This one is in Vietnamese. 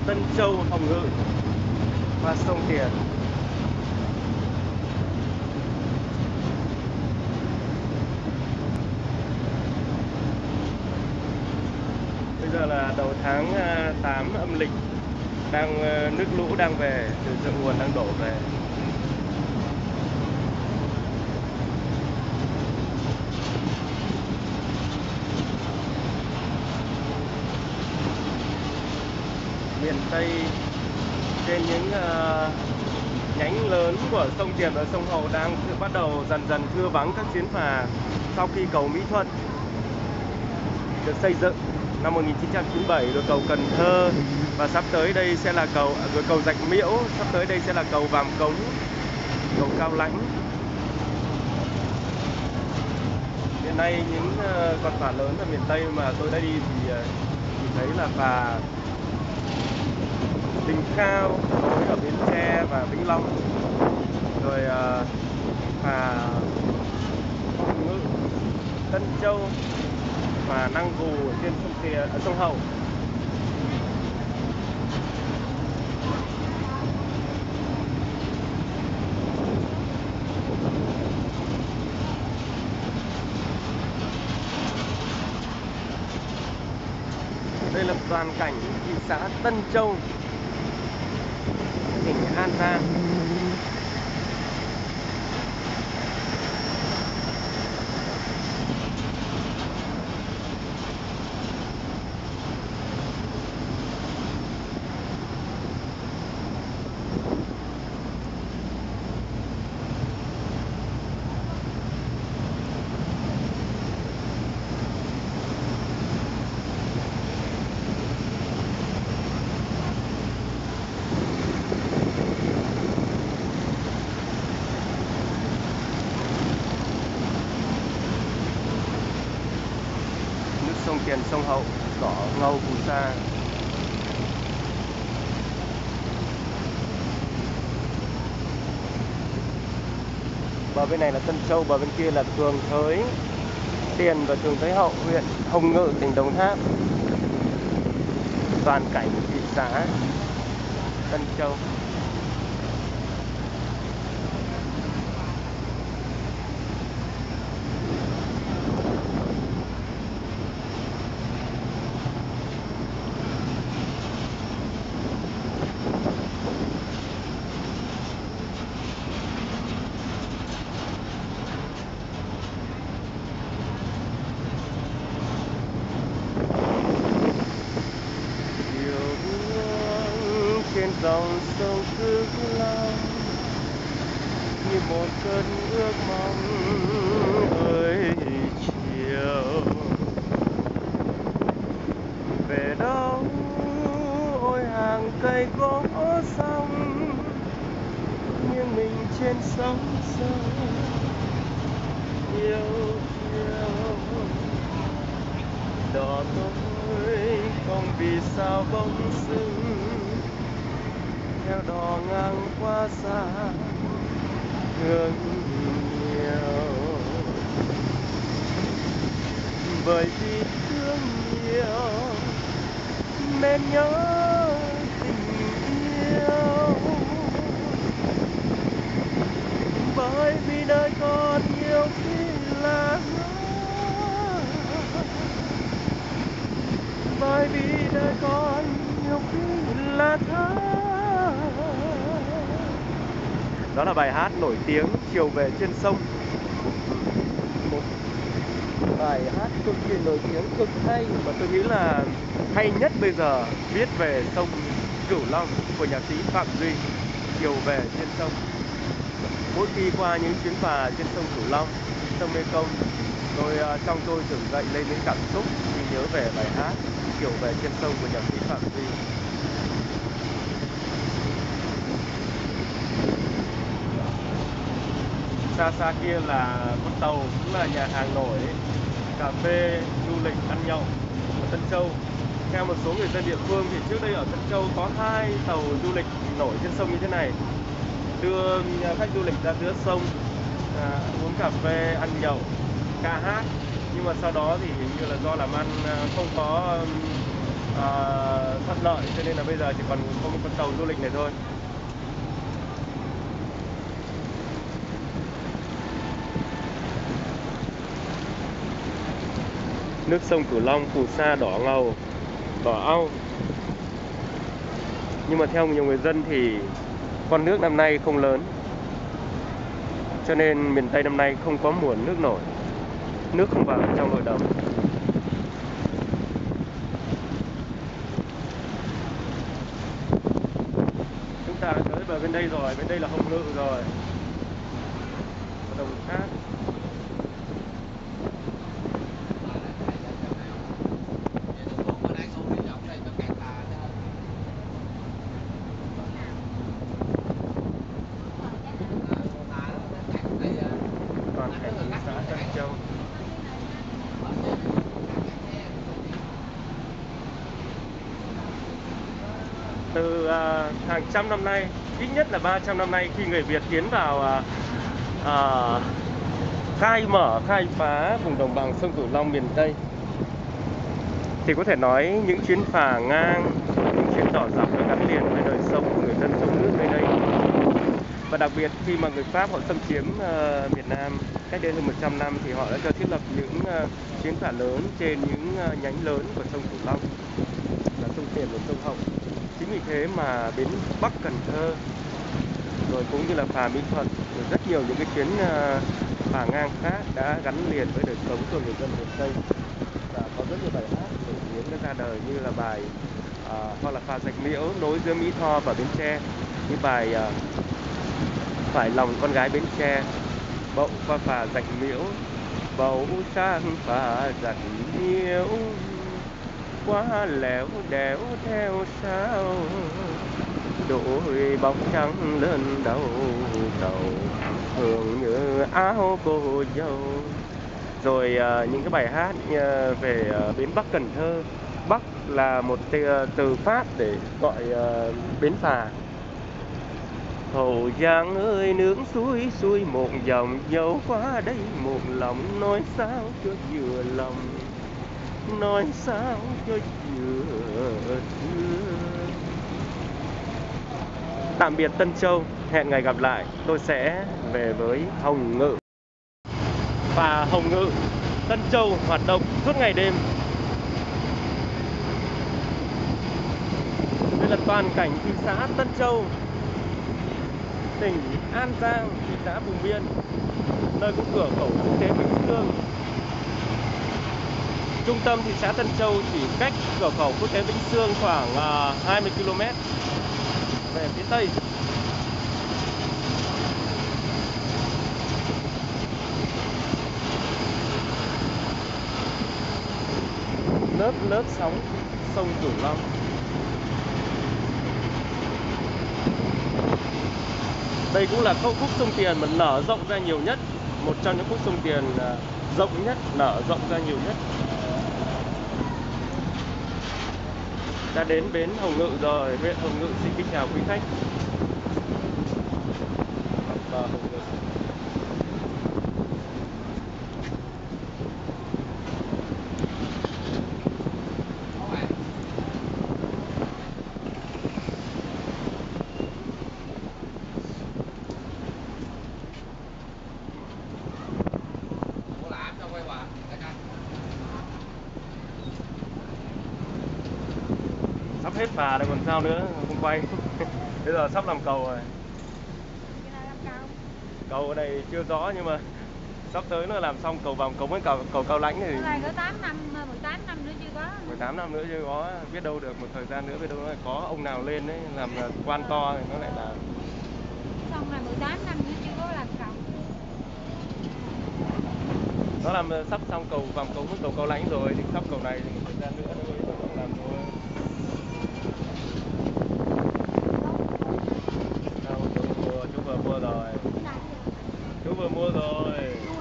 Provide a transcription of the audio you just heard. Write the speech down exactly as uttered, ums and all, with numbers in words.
Tân Châu, Hồng Ngự qua sông Tiền. Bây giờ là đầu tháng tám âm lịch, đang nước lũ đang về, từ thượng nguồn đang đổ về. Miền Tây trên những uh, nhánh lớn của sông Tiền và sông Hậu đang bắt đầu dần dần thưa vắng các chuyến phà sau khi cầu Mỹ Thuận được xây dựng năm một nghìn chín trăm chín mươi bảy, rồi cầu Cần Thơ, và sắp tới đây sẽ là cầu rồi cầu Rạch Miễu, sắp tới đây sẽ là cầu Vàm Cống, cầu Cao Lãnh. Hiện nay những uh, con phà lớn ở miền Tây mà tôi đã đi thì uh, chỉ thấy là phà Đình Khao nối ở Bến Tre và Vĩnh Long, rồi uh, phà Hồng Ngự, Tân Châu, phà Năng Gù ở trên sông Tiền, ở sông Hậu. Đây là toàn cảnh thị xã Tân Châu, tỉnh An Giang. Sông Tiền, sông Hậu, đỏ ngầu phù sa. Bờ bên này là Tân Châu, bờ bên kia là Thường Thới Tiền và Thường Thới Hậu, huyện Hồng Ngự, tỉnh Đồng Tháp. Toàn cảnh thị xã Tân Châu. Trên dòng sông Phước Long như một cơn ước mong ơi chiều, về đâu ôi hàng cây gỗ sông nghiêng mình trên sóng sông yêu yêu đỏ tối không vì sao bóng sưng theo đò ngang qua xa thương nhiều, bởi vì thương nhiều nên nhớ tình yêu, bởi vì đời còn nhiều khi là bởi vì đời còn nhiều khi là thơ. Đó là bài hát nổi tiếng Chiều Về Trên Sông, một bài hát cực kỳ nổi tiếng, cực hay, mà tôi nghĩ là hay nhất bây giờ viết về sông Cửu Long của nhạc sĩ Phạm Duy. Chiều Về Trên Sông. Mỗi khi qua những chuyến phà trên sông Cửu Long, sông Mekong, tôi trong tôi tưởng dậy lên những cảm xúc khi nhớ về bài hát Chiều Về Trên Sông của nhạc sĩ Phạm Duy. Xa xa kia là con tàu, cũng là nhà hàng nổi, cà phê, du lịch, ăn nhậu ở Tân Châu. Theo một số người dân địa phương thì trước đây ở Tân Châu có hai tàu du lịch nổi trên sông như thế này, đưa khách du lịch ra giữa sông à, uống cà phê, ăn nhậu, ca hát. Nhưng mà sau đó thì hình như là do làm ăn không có à, thuận lợi, cho nên là bây giờ chỉ còn có một con tàu du lịch này thôi. Nước sông Cửu Long, phù sa đỏ ngầu, đỏ au. Nhưng mà theo nhiều người dân thì con nước năm nay không lớn, cho nên miền Tây năm nay không có mùa nước nổi. Nước không vào trong nội đồng. Chúng ta đã tới bờ bên đây rồi, bên đây là Hồng Ngự rồi. Đồng Tháp. Toàn cảnh thị xã Tân Châu. Từ à, hàng trăm năm nay, ít nhất là ba trăm năm nay, khi người Việt tiến vào à, à, khai mở, khai phá vùng đồng bằng sông Cửu Long miền Tây, thì có thể nói những chuyến phà ngang, những chuyến đò dọc đã gắn liền với đời sống của người dân sông nước nơi đây. Và đặc biệt khi mà người Pháp họ xâm chiếm uh, Việt Nam cách đây hơn một trăm năm, thì họ đã cho thiết lập những uh, chuyến phà lớn trên những uh, nhánh lớn của sông Cửu Long, là sông Tiền và sông Hồng. Chính vì thế mà bến Bắc Cần Thơ, rồi cũng như là phà Mỹ Thuận, rồi rất nhiều những cái chuyến uh, phà ngang khác đã gắn liền với đời sống của người dân miền Tây. Và có rất nhiều bài hát nổi tiếng đã ra đời, như là bài uh, hoặc là phà Rạch Miễu nối giữa Mỹ Tho và Bến Tre, như bài uh, Phải lòng con gái Bến Tre, bậu qua phà Rạch Miễu, bầu sang phà Rạch Miễu, quá lẻo đẻo theo sao, đội bóng trắng lên đầu tàu, hương như áo cô dâu. Rồi uh, những cái bài hát uh, về uh, bến Bắc Cần Thơ. Bắc là một từ Pháp để gọi uh, bến phà. Hậu Giang ơi nước suối xuôi một dòng, dấu qua đây một lòng, nói sao cho vừa lòng, nói sao cho vừa thương. Tạm biệt Tân Châu, hẹn ngày gặp lại, tôi sẽ về với Hồng Ngự. Phà Hồng Ngự, Tân Châu hoạt động suốt ngày đêm. Đây là toàn cảnh thị xã Tân Châu, tỉnh An Giang, thị xã vùng biên, nơi có cửa khẩu quốc tế Bình Dương. Trung tâm thị xã Tân Châu chỉ cách cửa khẩu quốc tế Vĩnh Sương khoảng uh, hai mươi ki lô mét về phía tây. Lớp lớp sóng sông Cửu Long. Đây cũng là khúc sông Tiền mà nở rộng ra nhiều nhất, một trong những khúc sông Tiền rộng nhất, nở rộng ra nhiều nhất. Đã đến bến Hồng Ngự rồi, huyện Hồng Ngự xin kính chào quý khách. Và Hồng Ngự. Sắp hết phà rồi còn sao nữa, không quay. Bây giờ sắp làm cầu rồi. Cầu ở đây chưa rõ nhưng mà sắp tới nó làm xong cầu vòng cống với cầu cầu Cao Lãnh thì có tám năm, mười tám năm nữa chưa có. mười tám năm nữa chưa có, biết đâu được một thời gian nữa biết đâu nó có ông nào lên đấy làm quan to thì nó lại là xong là mười tám năm nữa chưa có làm cầu. Nó làm sắp xong cầu vòng cống với cầu Cao Lãnh rồi thì sắp cầu này thì một thời gian nữa nó mới làm thôi. Đâu, chú, mua, chú vừa mua rồi. Chú vừa mua rồi.